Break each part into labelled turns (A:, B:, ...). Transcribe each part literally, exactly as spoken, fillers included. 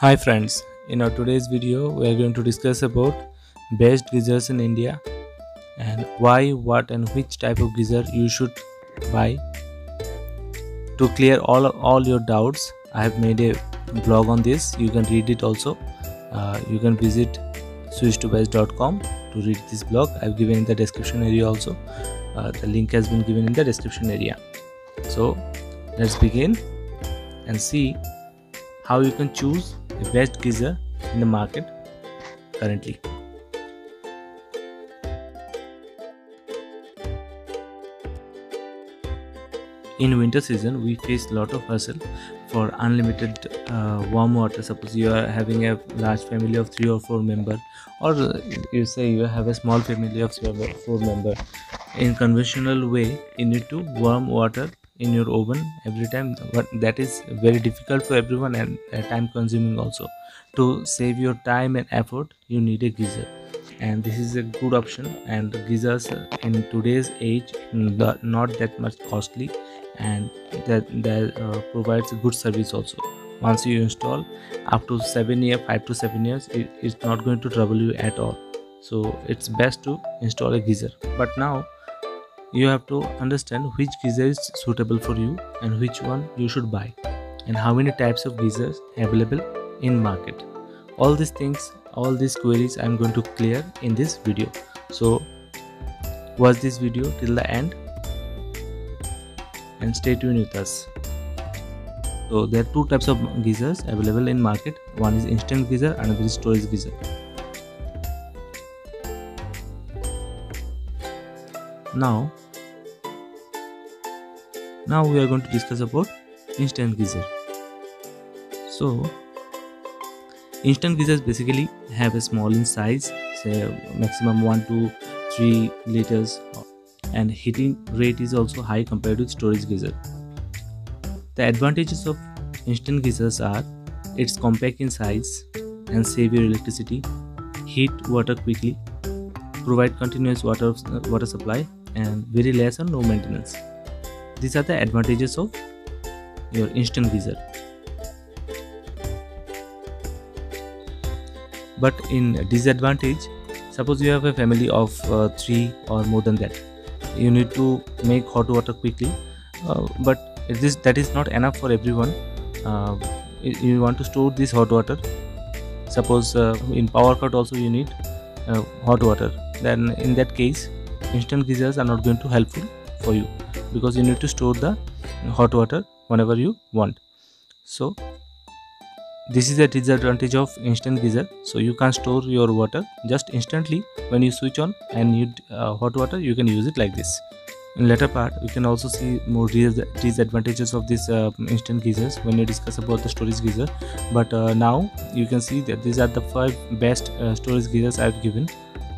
A: Hi friends, in our today's video we are going to discuss about best geysers in India and why, what and which type of geyser you should buy. To clear all all your doubts, I have made a blog on this. You can read it also. Uh, you can visit switch to best dot com to read this blog. I have given in the description area also. Uh, the link has been given in the description area. So let's begin and see how you can choose the best geyser in the market currently. In winter season, we face a lot of hustle for unlimited uh, warm water. Suppose you are having a large family of three or four member, or you say you have a small family of four member. In conventional way, you need to warm water in your oven every time, but that is very difficult for everyone and uh, time consuming also. To save your time and effort, you need a geyser, and this is a good option. And geysers in today's age not that much costly, and that, that uh, provides a good service also. Once you install, up to seven years five to seven years it, it's not going to trouble you at all. So it's best to install a geyser. But now you have to understand which geyser is suitable for you and which one you should buy, and how many types of geysers available in market. All these things, all these queries I am going to clear in this video. So watch this video till the end and stay tuned with us. So there are two types of geysers available in market. One is instant geyser, another is storage geyser. Now, now we are going to discuss about instant geyser. So, instant geysers basically have a small in size, say maximum one to three liters, and heating rate is also high compared with storage geyser. The advantages of instant geysers are it's compact in size and save your electricity, heat water quickly, provide continuous water water supply, and very less or no maintenance. These are the advantages of your instant geyser. But in disadvantage, suppose you have a family of uh, three or more than that, you need to make hot water quickly, uh, but this that is not enough for everyone. Uh, you want to store this hot water. Suppose uh, in power cut also you need uh, hot water. Then in that case, instant geysers are not going to helpful for you, because you need to store the hot water whenever you want. So this is a disadvantage of instant geyser. So you can store your water just instantly. When you switch on and need uh, hot water, you can use it like this. In later part, we can also see more disadvantages of these uh, instant geysers when you discuss about the storage geyser. But uh, now you can see that these are the five best uh, storage geysers I have given.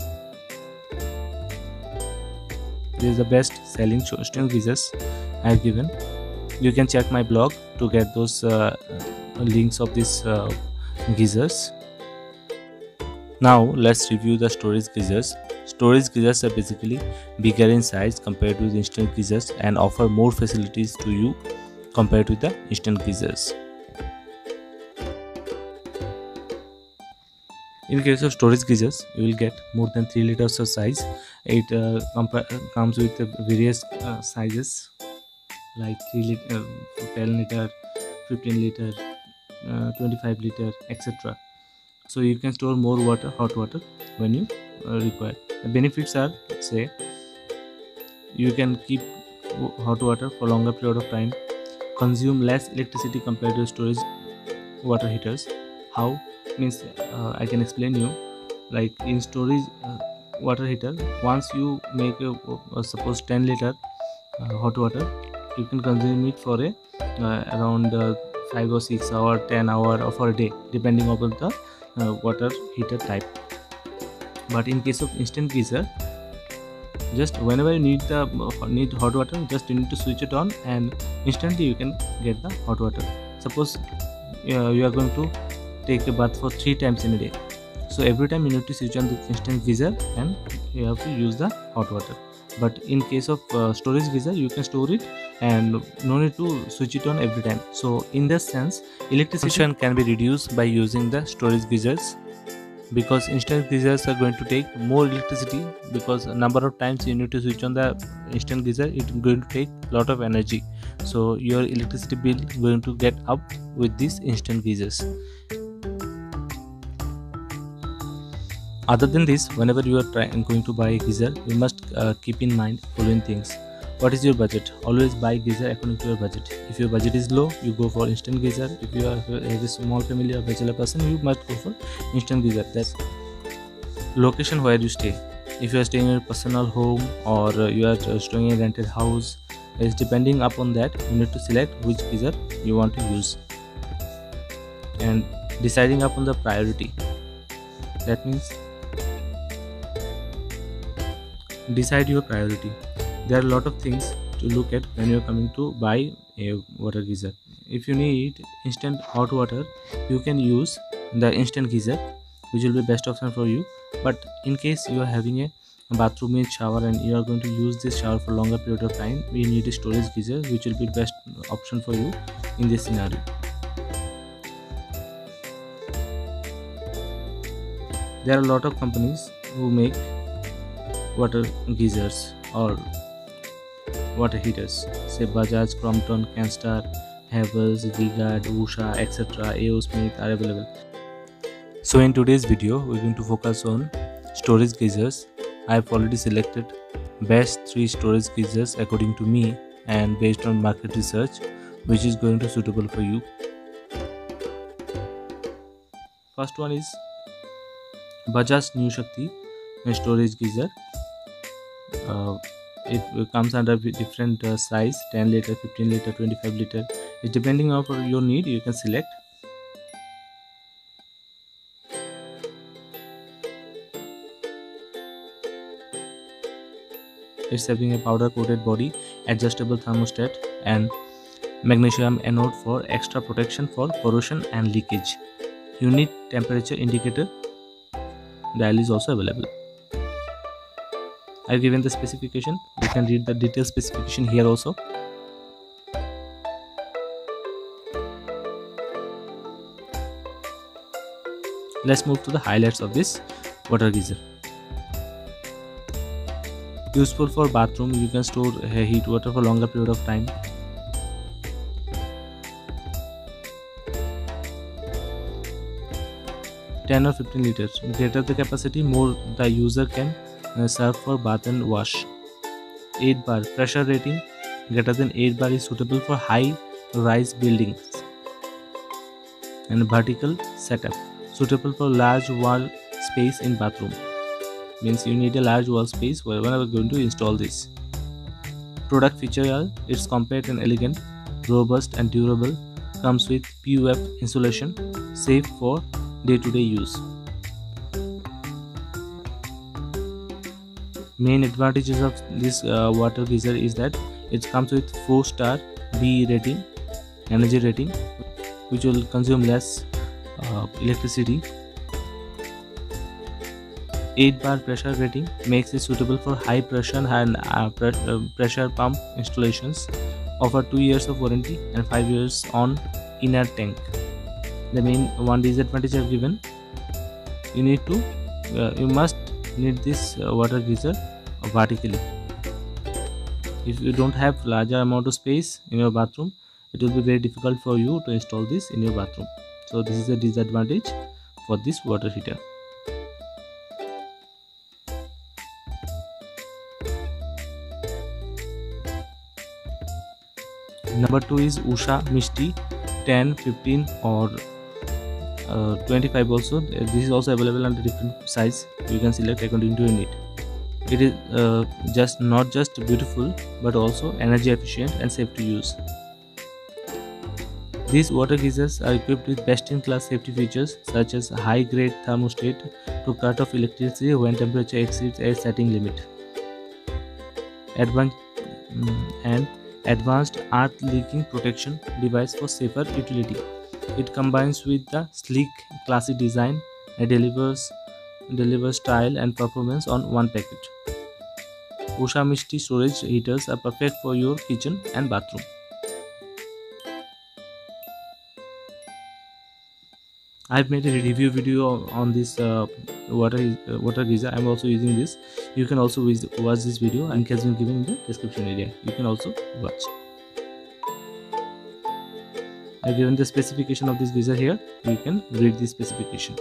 A: This is the best selling storage geysers I have given. You can check my blog to get those uh, links of these uh, geysers. Now let's review the storage geysers. Storage geysers are basically bigger in size compared with instant geysers and offer more facilities to you compared with the instant geysers. In case of storage geysers, you will get more than three liters of size. It uh, comes with uh, various uh, sizes like three liter, ten liter, fifteen liter, uh, twenty-five liter, et cetera. So you can store more water, hot water when you uh, require. The benefits are, say, you can keep hot water for longer period of time, consume less electricity compared to storage water heaters. How? Means uh, I can explain you. Like in storage uh, water heater, once you make a, uh, suppose ten liter uh, hot water, you can consume it for a uh, around uh, five or six hour, ten hour, or for a day, depending upon the uh, water heater type. But in case of instant geyser, just whenever you need the uh, need hot water, just you need to switch it on and instantly you can get the hot water. Suppose uh, you are going to take a bath for three times in a day, so every time you need to switch on the instant geyser and you have to use the hot water. But in case of uh, storage geyser, you can store it and no need to switch it on every time. So in that sense, electricity consumption can be reduced by using the storage geysers, because instant geysers are going to take more electricity, because a number of times you need to switch on the instant geyser, it's going to take a lot of energy. So your electricity bill is going to get up with these instant geysers. Other than this, whenever you are trying going to buy a geyser, you must uh, keep in mind following things. What is your budget? Always buy geyser according to your budget. If your budget is low, you go for instant geyser. If you are a small family or bachelor person, you must go for instant geyser. That's location where you stay. If you are staying in a personal home or you are staying in a rented house, it's depending upon that you need to select which geyser you want to use, and deciding upon the priority. That means decide your priority. There are a lot of things to look at when you are coming to buy a water geyser. If you need instant hot water, you can use the instant geyser, which will be best option for you. But in case you are having a bathroom with shower and you are going to use this shower for longer period of time, we need a storage geyser, which will be best option for you in this scenario. There are a lot of companies who make water geysers or water heaters, say Bajaj, Crompton, Canstar, Havells, V-Guard, Usha, et cetera. A O Smith are available. So in today's video, we're going to focus on storage geysers. I have already selected best three storage geysers according to me and based on market research, which is going to suitable for you. First one is Bajaj New Shakti storage geyser. Uh, it comes under different uh, size, ten liter, fifteen liter, twenty-five liter. It's depending on your need, you can select. It's having a powder coated body, adjustable thermostat and magnesium anode for extra protection for corrosion and leakage. Unit temperature indicator dial is also available. I've given the specification. You can read the detailed specification here also. Let's move to the highlights of this water geyser. Useful for bathroom. You can store heat water for longer period of time. ten or fifteen liters. Greater the capacity, more the user can uh, serve for bath and wash. eight bar pressure rating. Greater than eight bar is suitable for high rise buildings. And vertical setup, suitable for large wall space in bathroom. Means you need a large wall space wherever we are going to install this. Product feature are it's compact and elegant, robust and durable, comes with P U F insulation, safe for day-to-day use. Main advantages of this uh, water geyser is that it comes with four star B E rating, energy rating, which will consume less uh, electricity. eight bar pressure rating makes it suitable for high pressure and uh, pre uh, pressure pump installations. Offer two years of warranty and five years on inner tank. The main one disadvantage I've given, you need to uh, you must need this uh, water geyser vertically. If you don't have larger amount of space in your bathroom, it will be very difficult for you to install this in your bathroom. So this is a disadvantage for this water heater. Number two is Usha Misty ten, fifteen or uh, twenty-five also. This is also available under different size. You can select according to your need. It is uh, just not just beautiful but also energy efficient and safe to use. These water geysers are equipped with best-in-class safety features such as high-grade thermostat to cut off electricity when temperature exceeds a setting limit. Advanced and advanced earth leaking protection device for safer utility. It combines with the sleek, classy design and delivers delivers style and performance on one package. Usha Mishti storage heaters are perfect for your kitchen and bathroom. I've made a review video on this uh, water uh, water geyser. I'm also using this. You can also watch this video. Link has been given in the description area. You can also watch. I've given the specification of this geyser here. You can read the specification.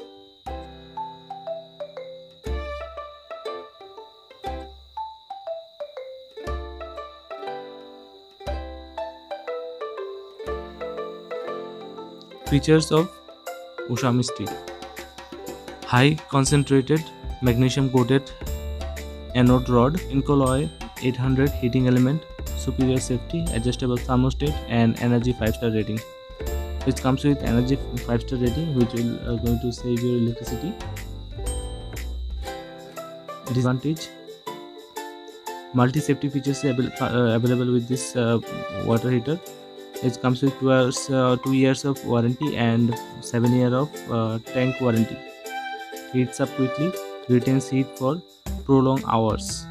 A: Features of Usha Mishti: high concentrated magnesium coated anode rod, Incolloy eight hundred heating element, superior safety, adjustable thermostat, and energy five star rating. It comes with energy five star rating, which will uh, going to save your electricity. Disadvantage: multi safety features uh, available with this uh, water heater. It comes with two years, uh, two years of warranty and seven years of uh, tank warranty. Heats up quickly, retains heat for prolonged hours.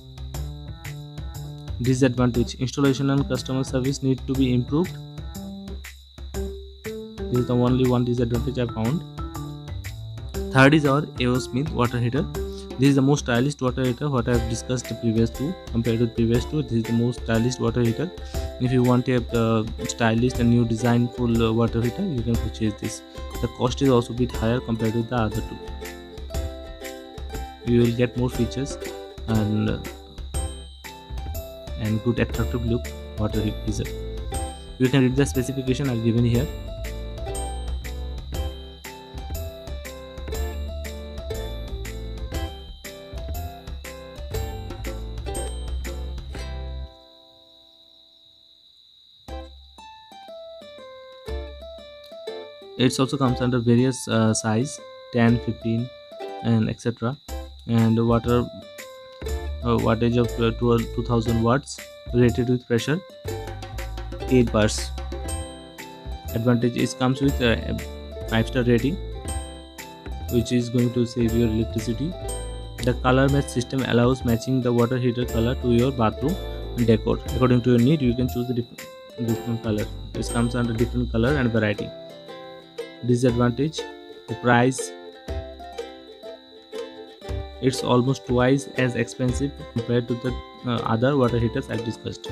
A: Disadvantage: installation and customer service need to be improved. This is the only one disadvantage I found. Third is our A O Smith water heater. This is the most stylish water heater what I have discussed the previous two. Compared to the previous two, this is the most stylish water heater. If you want a uh, stylish and new design full uh, water heater, you can purchase this. The cost is also a bit higher compared to the other two. You will get more features and uh, and good attractive look water heater. You can read the specification I've given here. It also comes under various uh, size, ten, fifteen, and et cetera. And water uh, wattage of uh, two thousand watts, rated with pressure eight bars. Advantage is comes with a five star rating, which is going to save your electricity. The color match system allows matching the water heater color to your bathroom decor. According to your need, you can choose the different, different color. This comes under different color and variety. Disadvantage: the price. It's almost twice as expensive compared to the uh, other water heaters I've discussed.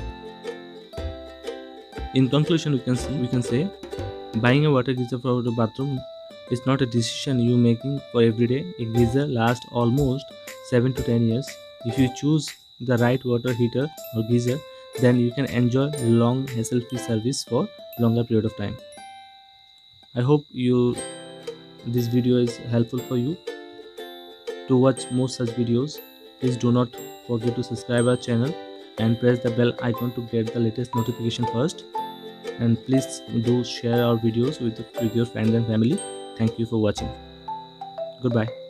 A: In conclusion, we can see we can say buying a water geyser for the bathroom is not a decision you making for every day. A geyser lasts almost seven to ten years. If you choose the right water heater or geyser, then you can enjoy long hassle-free service for longer period of time. I hope you this video is helpful for you. To watch more such videos, please do not forget to subscribe our channel and press the bell icon to get the latest notification first. And please do share our videos with, with your friends and family. Thank you for watching. Goodbye.